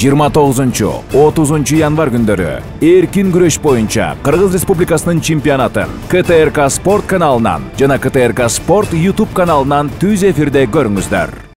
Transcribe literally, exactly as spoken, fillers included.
жыйырма тогузунчу отузунчу январь күндөрү эркин күрөш боюнча Кыргыз Республикасынын чемпионатын К Т Р К Спорт каналынан жана К Т Р К Спорт YouTube каналынан түз эфирде көрүңүздөр.